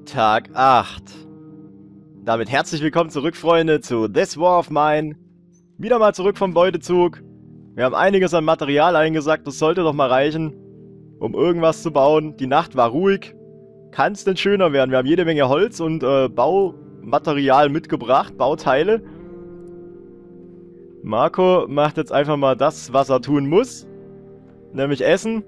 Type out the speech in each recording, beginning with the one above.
Tag 8. Damit herzlich willkommen zurück, Freunde, zu This War of Mine. Wieder mal zurück vom Beutezug. Wir haben einiges an Material eingesackt, das sollte doch mal reichen, um irgendwas zu bauen. Die Nacht war ruhig. Kann es denn schöner werden? Wir haben jede Menge Holz und Baumaterial mitgebracht, Bauteile. Marco macht jetzt einfach mal das, was er tun muss. Nämlich essen.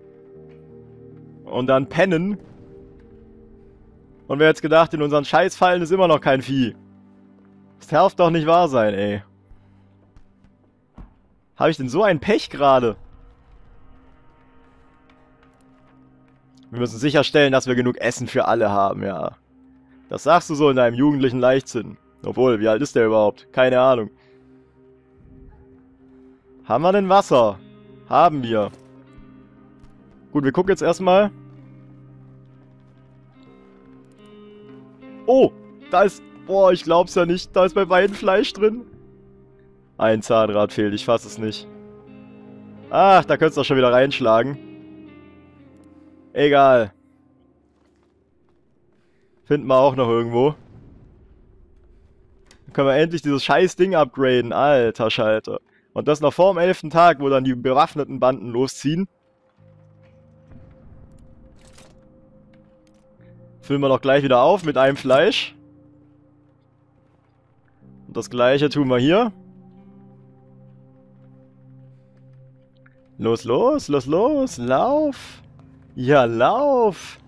Und dann pennen. Und wer jetzt gedacht, in unseren Scheißfallen ist immer noch kein Vieh. Das darf doch nicht wahr sein, ey. Habe ich denn so ein Pech gerade? Wir müssen sicherstellen, dass wir genug Essen für alle haben, ja. Das sagst du so in deinem jugendlichen Leichtsinn. Obwohl, wie alt ist der überhaupt? Keine Ahnung. Haben wir denn Wasser? Haben wir. Gut, wir gucken jetzt erstmal. Oh, da ist... Boah, ich glaub's ja nicht. Da ist bei beiden Fleisch drin. Ein Zahnrad fehlt, ich fass es nicht. Ach, da könntest du doch schon wieder reinschlagen. Egal. Finden wir auch noch irgendwo. Dann können wir endlich dieses scheiß Ding upgraden. Alter Schalter. Und das noch vor dem 11. Tag, wo dann die bewaffneten Banden losziehen. Füllen wir doch gleich wieder auf mit einem Fleisch. Und das gleiche tun wir hier. Los, los, los, los, lauf. Ja, lauf.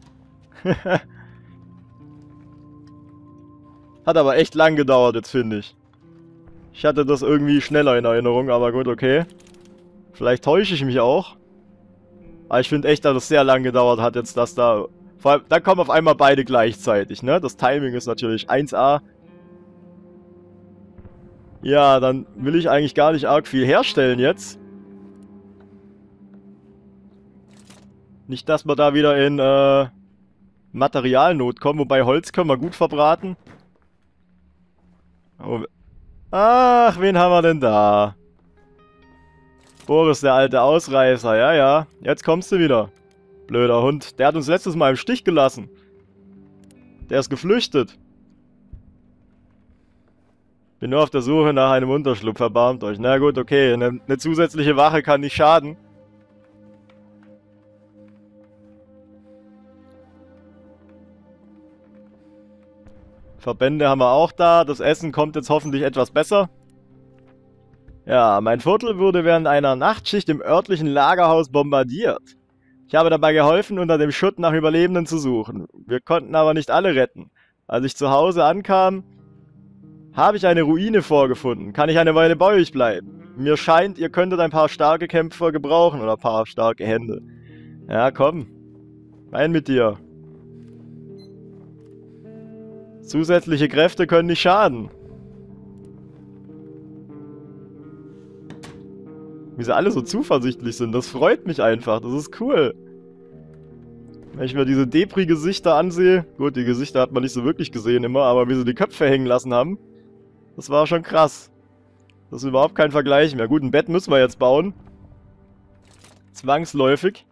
Hat aber echt lang gedauert jetzt, finde ich. Ich hatte das irgendwie schneller in Erinnerung, aber gut, okay. Vielleicht täusche ich mich auch. Aber ich finde echt, dass es sehr lang gedauert hat jetzt, dass da... Vor allem, dann kommen auf einmal beide gleichzeitig, ne? Das Timing ist natürlich 1A. Ja, dann will ich eigentlich gar nicht arg viel herstellen jetzt. Nicht, dass wir da wieder in Materialnot kommen, wobei Holz können wir gut verbraten. Oh. Ach, wen haben wir denn da? Boris, der alte Ausreißer, ja, ja. Jetzt kommst du wieder. Blöder Hund. Der hat uns letztes Mal im Stich gelassen. Der ist geflüchtet. Bin nur auf der Suche nach einem Unterschlupf, erbarmt euch. Na gut, okay. Eine zusätzliche Wache kann nicht schaden. Verbände haben wir auch da. Das Essen kommt jetzt hoffentlich etwas besser. Ja, mein Viertel wurde während einer Nachtschicht im örtlichen Lagerhaus bombardiert. Ich habe dabei geholfen, unter dem Schutt nach Überlebenden zu suchen. Wir konnten aber nicht alle retten. Als ich zu Hause ankam, habe ich eine Ruine vorgefunden. Kann ich eine Weile bei euch bleiben? Mir scheint, ihr könntet ein paar starke Kämpfer gebrauchen oder ein paar starke Hände. Ja, komm. Rein mit dir. Zusätzliche Kräfte können nicht schaden. Wie sie alle so zuversichtlich sind, das freut mich einfach, das ist cool. Wenn ich mir diese Depri-Gesichter ansehe, gut, die Gesichter hat man nicht so wirklich gesehen immer, aber wie sie die Köpfe hängen lassen haben, das war schon krass. Das ist überhaupt kein Vergleich mehr. Gut, ein Bett müssen wir jetzt bauen. Zwangsläufig.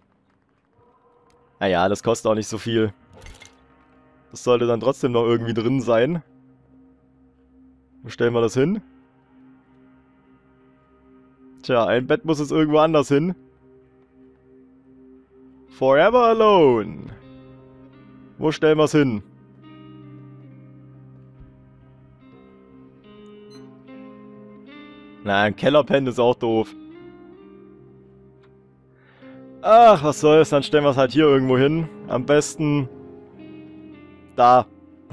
Naja, das kostet auch nicht so viel. Das sollte dann trotzdem noch irgendwie drin sein. Wo stellen wir das hin? Tja, ein Bett muss jetzt irgendwo anders hin. Forever alone. Wo stellen wir es hin? Na, ein Kellerpen ist auch doof. Ach, was soll's, dann stellen wir es halt hier irgendwo hin. Am besten... da.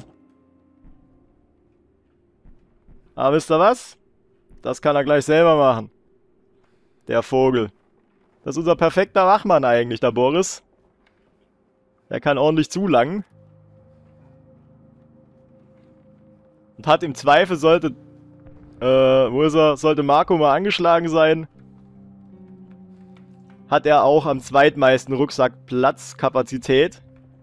Aber wisst ihr was? Das kann er gleich selber machen. Der Vogel. Das ist unser perfekter Wachmann eigentlich, der Boris. Der kann ordentlich zulangen. Und hat im Zweifel sollte... wo ist er? Sollte Marco mal angeschlagen sein, hat er auch am zweitmeisten Rucksackplatzkapazität.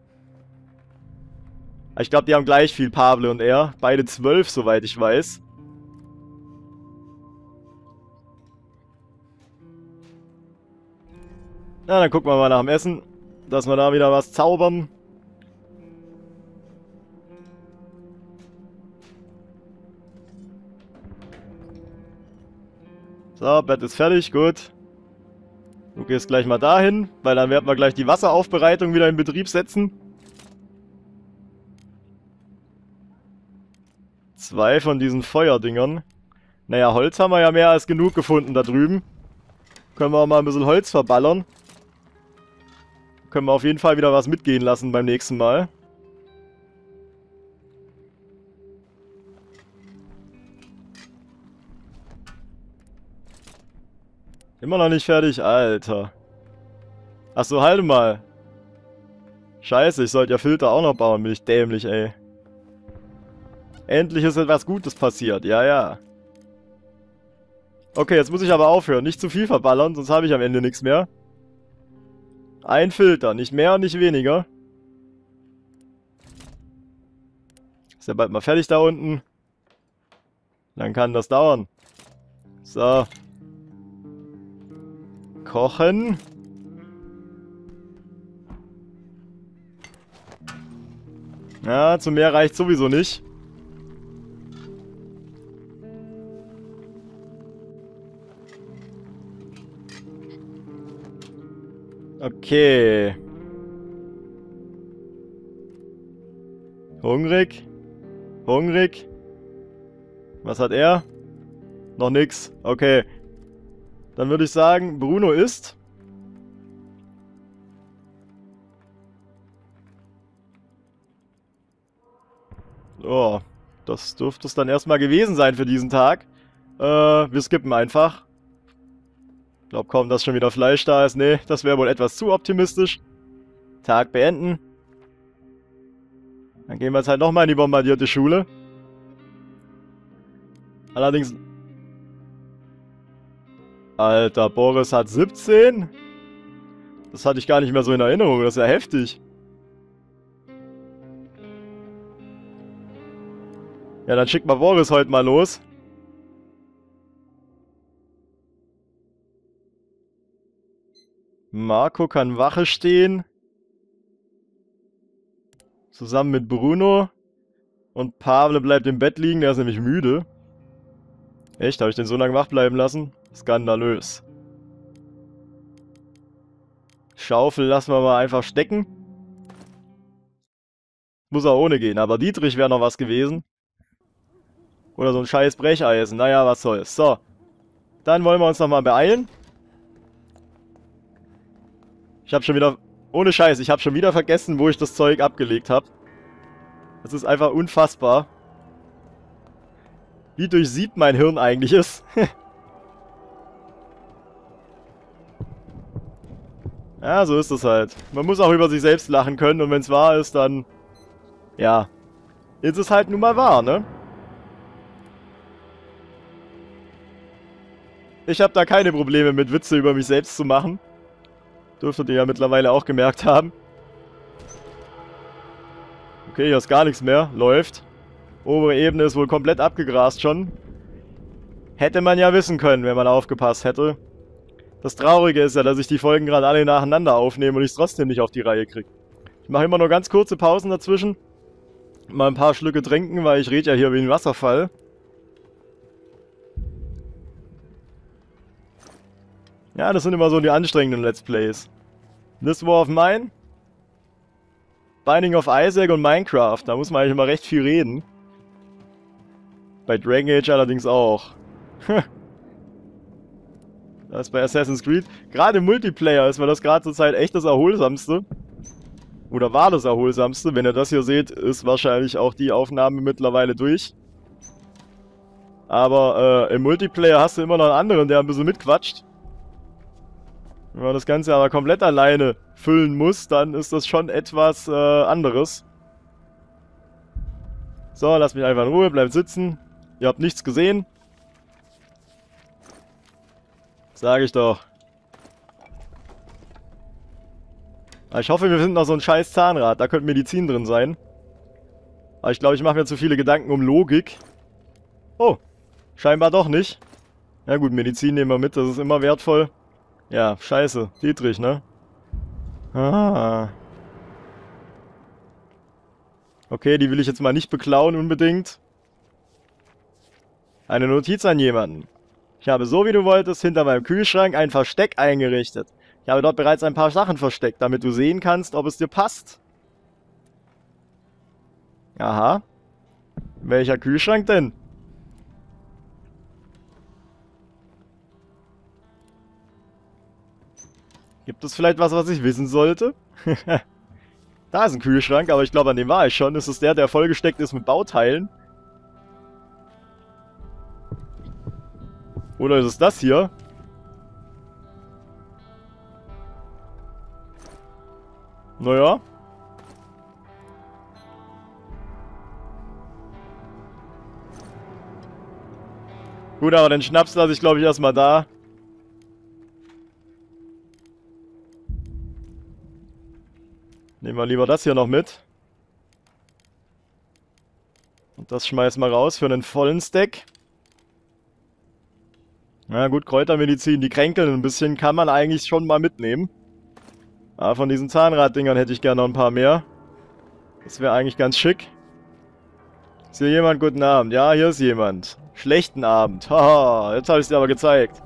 Ich glaube, die haben gleich viel, Pavle und er. Beide 12, soweit ich weiß. Na, dann gucken wir mal nach dem Essen, dass wir da wieder was zaubern. So, Bett ist fertig, gut. Du gehst gleich mal dahin, weil dann werden wir gleich die Wasseraufbereitung wieder in Betrieb setzen. 2 von diesen Feuerdingern. Naja, Holz haben wir ja mehr als genug gefunden da drüben. Können wir auch mal ein bisschen Holz verballern. Können wir auf jeden Fall wieder was mitgehen lassen beim nächsten Mal. Immer noch nicht fertig? Alter. Achso, halte mal. Scheiße, ich sollte ja Filter auch noch bauen. Bin ich dämlich, ey. Endlich ist etwas Gutes passiert. Ja, ja. Okay, jetzt muss ich aber aufhören. Nicht zu viel verballern, sonst habe ich am Ende nichts mehr. Ein Filter. Nicht mehr und nicht weniger. Ist ja bald mal fertig da unten. Dann kann das dauern. So. Kochen. Ja, zum Meer reicht sowieso nicht. Okay. Hungrig. Hungrig. Was hat er? Noch nix. Okay. Dann würde ich sagen, Bruno isst. So. Das dürfte es dann erstmal gewesen sein für diesen Tag. Wir skippen einfach. Ich glaube kaum, dass schon wieder Fleisch da ist. Nee, das wäre wohl etwas zu optimistisch. Tag beenden. Dann gehen wir jetzt halt nochmal in die bombardierte Schule. Allerdings... Alter, Boris hat 17? Das hatte ich gar nicht mehr so in Erinnerung. Das ist ja heftig. Ja, dann schickt mal Boris heute mal los. Marco kann Wache stehen. Zusammen mit Bruno. Und Pavle bleibt im Bett liegen, der ist nämlich müde. Echt? Habe ich den so lange wach bleiben lassen? Skandalös. Schaufel lassen wir mal einfach stecken. Muss auch ohne gehen, aber Dietrich wäre noch was gewesen. Oder so ein scheiß Brecheisen. Naja, was soll's. So. Dann wollen wir uns nochmal beeilen. Ich habe schon wieder... Ohne Scheiß, ich habe schon wieder vergessen, wo ich das Zeug abgelegt habe. Das ist einfach unfassbar. Wie durchsiebt mein Hirn eigentlich ist. Ja, so ist es halt. Man muss auch über sich selbst lachen können und wenn es wahr ist, dann... Ja. Ist es halt nun mal wahr, ne? Ich habe da keine Probleme mit Witze über mich selbst zu machen. Dürftet ihr ja mittlerweile auch gemerkt haben. Okay, hier ist gar nichts mehr. Läuft. Obere Ebene ist wohl komplett abgegrast schon. Hätte man ja wissen können, wenn man aufgepasst hätte. Das Traurige ist ja, dass ich die Folgen gerade alle nacheinander aufnehme und ich es trotzdem nicht auf die Reihe kriege. Ich mache immer nur ganz kurze Pausen dazwischen. Mal ein paar Schlücke trinken, weil ich rede ja hier wie ein Wasserfall. Ja, das sind immer so die anstrengenden Let's Plays. This War of Mine, Binding of Isaac und Minecraft. Da muss man eigentlich immer recht viel reden. Bei Dragon Age allerdings auch. Das ist bei Assassin's Creed. Gerade im Multiplayer ist mir das gerade zur Zeit echt das Erholsamste. Oder war das Erholsamste. Wenn ihr das hier seht, ist wahrscheinlich auch die Aufnahme mittlerweile durch. Aber im Multiplayer hast du immer noch einen anderen, der ein bisschen mitquatscht. Wenn man das Ganze aber komplett alleine füllen muss, dann ist das schon etwas anderes. So, lasst mich einfach in Ruhe, bleibt sitzen. Ihr habt nichts gesehen. Sag ich doch. Aber ich hoffe, wir finden noch so ein scheiß Zahnrad. Da könnte Medizin drin sein. Aber ich glaube, ich mache mir zu viele Gedanken um Logik. Oh, scheinbar doch nicht. Ja gut, Medizin nehmen wir mit, das ist immer wertvoll. Ja, scheiße. Dietrich, ne? Ah. Okay, die will ich jetzt mal nicht beklauen unbedingt. Eine Notiz an jemanden. Ich habe so wie du wolltest hinter meinem Kühlschrank ein Versteck eingerichtet. Ich habe dort bereits ein paar Sachen versteckt, damit du sehen kannst, ob es dir passt. Aha. Welcher Kühlschrank denn? Gibt es vielleicht was, was ich wissen sollte? Da ist ein Kühlschrank, aber ich glaube, an dem war ich schon. Ist es der vollgesteckt ist mit Bauteilen? Oder ist es das hier? Naja. Gut, aber den Schnaps lasse ich, glaube ich, erstmal da. Nehmen wir lieber das hier noch mit. Und das schmeißen wir raus für einen vollen Stack. Na gut, Kräutermedizin, die kränkeln ein bisschen, kann man eigentlich schon mal mitnehmen. Aber von diesen Zahnraddingern hätte ich gerne noch ein paar mehr. Das wäre eigentlich ganz schick. Ist hier jemand? Guten Abend. Ja, hier ist jemand. Schlechten Abend. Haha, jetzt habe ich es dir aber gezeigt.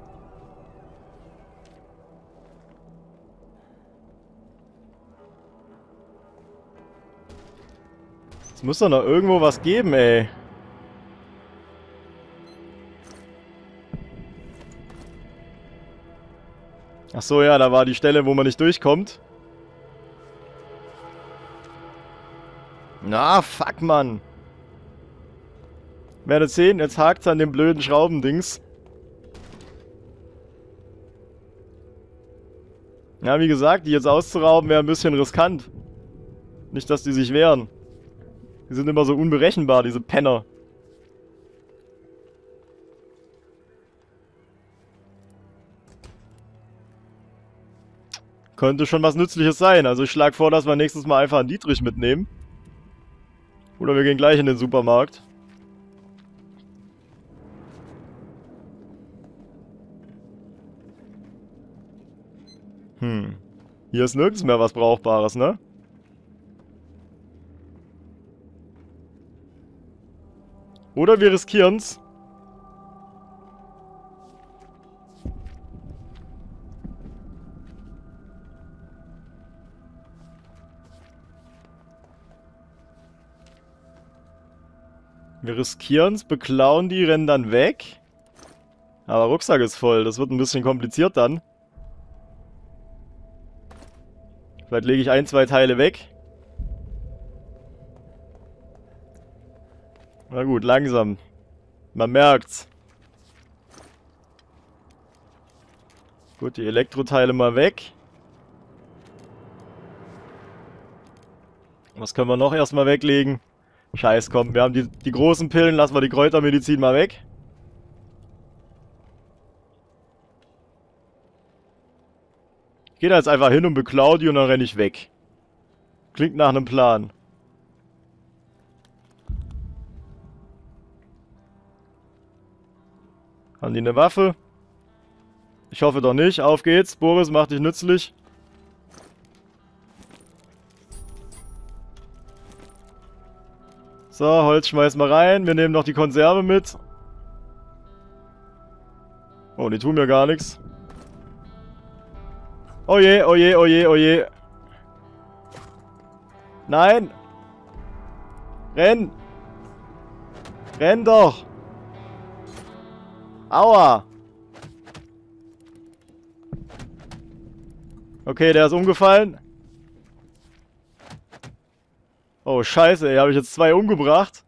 Es muss doch noch irgendwo was geben, ey. Ach so, ja, da war die Stelle, wo man nicht durchkommt. Na, fuck, Mann. Werdet sehen, jetzt hakt's an dem blöden Schraubendings. Ja, wie gesagt, die jetzt auszurauben wäre ein bisschen riskant. Nicht, dass die sich wehren. Die sind immer so unberechenbar, diese Penner. Könnte schon was Nützliches sein. Also ich schlage vor, dass wir nächstes Mal einfach einen Dietrich mitnehmen. Oder wir gehen gleich in den Supermarkt. Hier ist nirgends mehr was Brauchbares, ne? Oder wir riskieren's. Wir riskieren's, beklauen die, rennen dann weg. Aber Rucksack ist voll, das wird ein bisschen kompliziert dann. Vielleicht lege ich ein, zwei Teile weg. Na gut, langsam. Man merkt's. Gut, die Elektroteile mal weg. Was können wir noch erstmal weglegen? Scheiß, komm, wir haben die großen Pillen, lassen wir die Kräutermedizin mal weg. Ich gehe da jetzt einfach hin und beklau die und dann renne ich weg. Klingt nach einem Plan. Haben die eine Waffe? Ich hoffe doch nicht. Auf geht's. Boris, mach dich nützlich. So, Holz schmeißen wir rein. Wir nehmen noch die Konserve mit. Oh, die tun mir gar nichts. Oh je, oh je, oh je, oh je. Nein! Renn! Renn doch! Aua! Okay, der ist umgefallen. Oh, scheiße, ey, habe ich jetzt 2 umgebracht?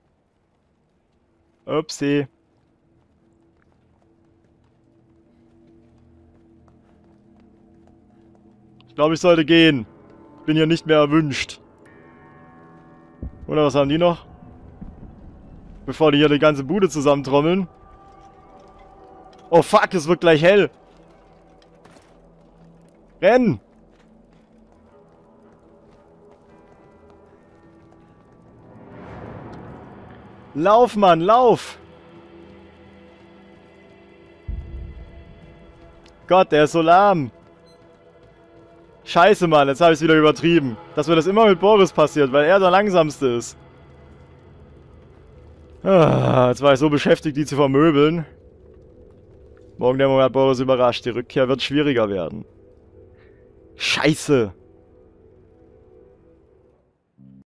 Upsi. Ich glaube, ich sollte gehen. Bin hier nicht mehr erwünscht. Oder was haben die noch? Bevor die hier die ganze Bude zusammentrommeln. Oh fuck, es wird gleich hell. Renn! Lauf, Mann, lauf! Gott, der ist so lahm. Scheiße, Mann, jetzt habe ich es wieder übertrieben. Dass mir das immer mit Boris passiert, weil er der Langsamste ist. Ah, jetzt war ich so beschäftigt, die zu vermöbeln. Morgendämmerung hat Boris überrascht. Die Rückkehr wird schwieriger werden. Scheiße!